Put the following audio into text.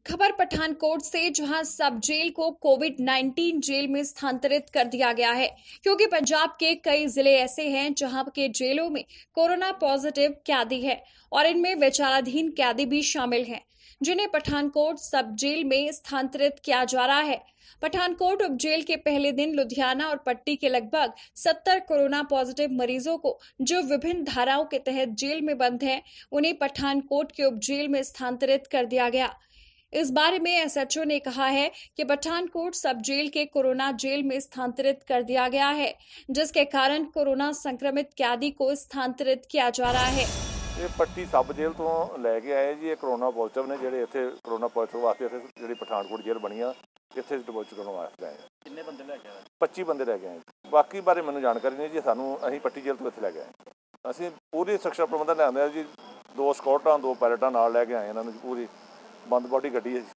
खबर पठानकोट से, जहां सब जेल को कोविड-19 जेल में स्थानांतरित कर दिया गया है, क्योंकि पंजाब के कई जिले ऐसे हैं जहां के जेलों में कोरोना पॉजिटिव कैदी है और इनमें विचाराधीन कैदी भी शामिल हैं, जिन्हें पठानकोट सब जेल में स्थानांतरित किया जा रहा है। पठानकोट उप जेल के पहले दिन लुधियाना और पट्टी के लगभग 70 कोरोना पॉजिटिव मरीजों को, जो विभिन्न धाराओं के तहत जेल में बंद हैं, उन्हें पठानकोट के उप जेल में स्थानांतरित कर दिया गया। इस बारे में एसएचओ ने कहा है कि पठानकोट सब जेल के कोरोना जेल में स्थानांतरित कर दिया गया है, जिसके कारण कोरोना संक्रमित कैदी को स्थानांतरित किया जा रहा है। ये पट्टी सब जेल तो लैके आए जी। कोरोना पॉजिटिव ने ਜਿਹੜੇ ਇੱਥੇ कोरोना पॉजिटिव वास्ते ਇੱਥੇ ਜਿਹੜੀ पठानकोट जेल बनी आ ਇੱਥੇ डिपोजिट करने वास्ते आए। कितने बंदे लेके आए? 25 ਬੰਦੇ ਲੈ ਕੇ ਆਏ। ਬਾਕੀ ਬਾਰੇ ਮੈਨੂੰ ਜਾਣਕਾਰੀ ਨਹੀਂ ਜੀ। ਸਾਨੂੰ ਅਸੀਂ ਪੱਟੀ ਜੇਲ੍ਹ ਤੋਂ ਇੱਥੇ ਲੈ ਕੇ ਆਏ। ਅਸੀਂ ਪੂਰੀ ਸੁਰੱਖਿਆ ਪ੍ਰਬੰਧਨ ਲਿਆਂਦੇ ਆ ਜੀ। 2 ਸਕਿਉਰਟਾਂ 2 ਪਾਇਲਟਾਂ ਨਾਲ ਲੈ ਕੇ ਆਏ ਇਹਨਾਂ ਨੂੰ। ਪੂਰੀ ਬੰਦ ਬੋਡੀ ਗੱਡੀ